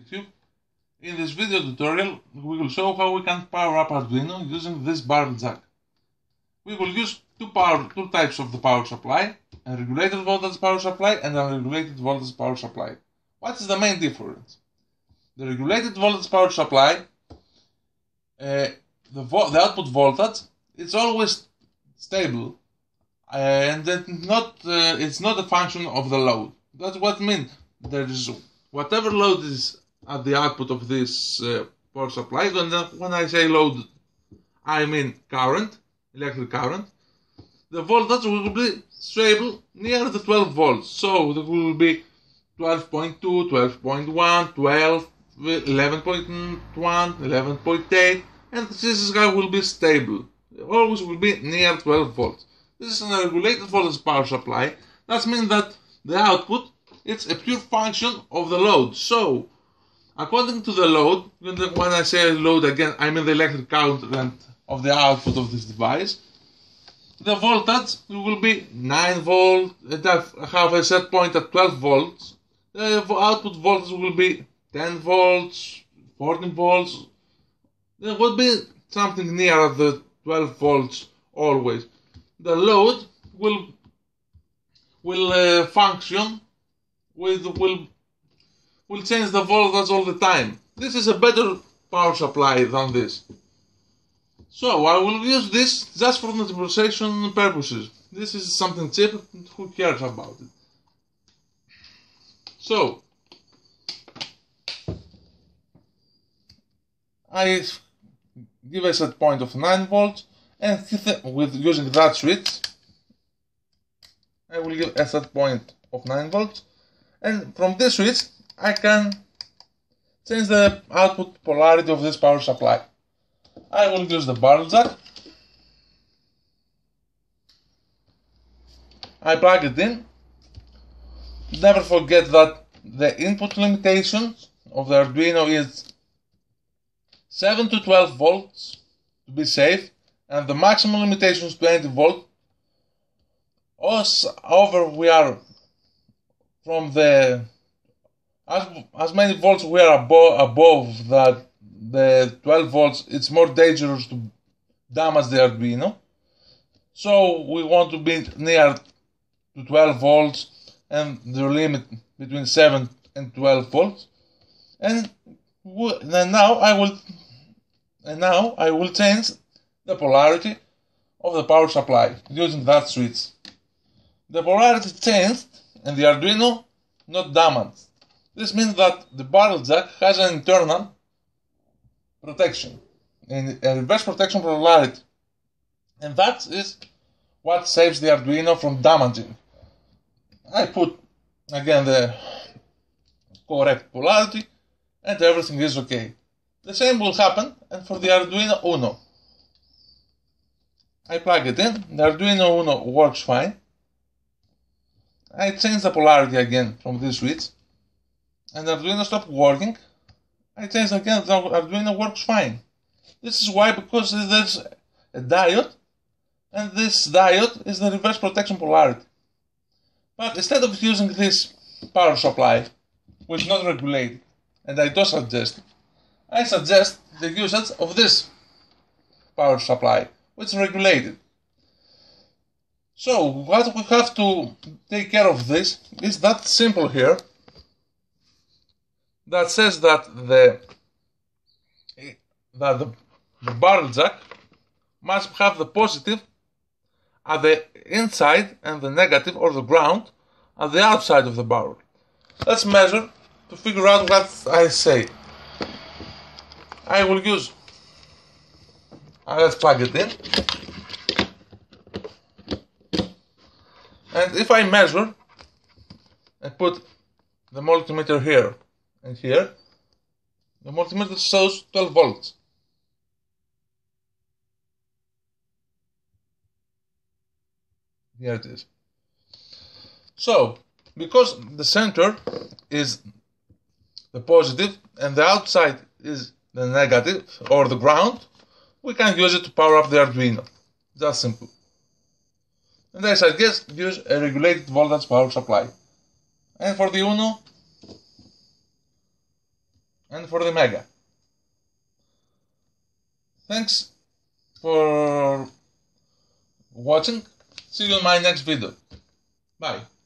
YouTube. In this video tutorial, we will show how we can power up Arduino using this barrel jack. We will use two types of the power supply, a regulated voltage power supply and a unregulated voltage power supply. What is the main difference? The regulated voltage power supply, the output voltage, it's always stable, and it's not a function of the load. That's what I mean. There is whatever load is at the output of this power supply. When I say load, I mean current, electric current. The voltage will be stable near the 12 volts. So there will be 12.2, 12.1, 12, 11.1, 11.8, and this guy will be stable. It always will be near 12 volts. This is a regulated voltage power supply. That means that the output, it's a pure function of the load. So, according to the load, when I say load again, I mean the electric current of the output of this device. The voltage will be 9 volts, and I have a set point at 12 volts. The output voltage will be 10 volts, 14 volts. There will be something near the 12 volts always. The load will function will change the voltage all the time. This is a better power supply than this. So I will use this just for demonstration purposes. This is something cheap, who cares about it? So I give a set point of 9 volts, and with using that switch I will give a set point of 9 volts, and from this switch I can change the output polarity of this power supply. I will use the barrel jack. I plug it in. Never forget that the input limitations of the Arduino is 7 to 12 volts to be safe, and the maximum limitation is 20 volts. Over we are from the as many volts we are above that the 12 volts, it's more dangerous to damage the Arduino. So we want to be near to 12 volts and the limit between 7 and 12 volts. And now I will change the polarity of the power supply using that switch. The polarity changed and the Arduino not damaged. This means that the barrel jack has an internal protection, and a reverse protection polarity, and that is what saves the Arduino from damaging. I put again the correct polarity and everything is okay. The same will happen and for the Arduino Uno. I plug it in, the Arduino Uno works fine. I change the polarity again from this switch and the Arduino stopped working. I change again, the Arduino works fine. This is why, because there's a diode, and this diode is the reverse protection polarity. But instead of using this power supply, which is not regulated, and I don't suggest it, I suggest the usage of this power supply, which is regulated. So what we have to take care of this is that symbol here that says that the barrel jack must have the positive at the inside and the negative or the ground at the outside of the barrel. Let's measure to figure out what I say. I will use, let's plug it in, and if I measure and put the multimeter here and here, the multimeter shows 12 volts. Here it is. So, because the center is the positive and the outside is the negative or the ground, we can use it to power up the Arduino. Just simple. And I suggest use a regulated voltage power supply. And for the Uno, and for the Mega. Thanks for watching. See you in my next video. Bye.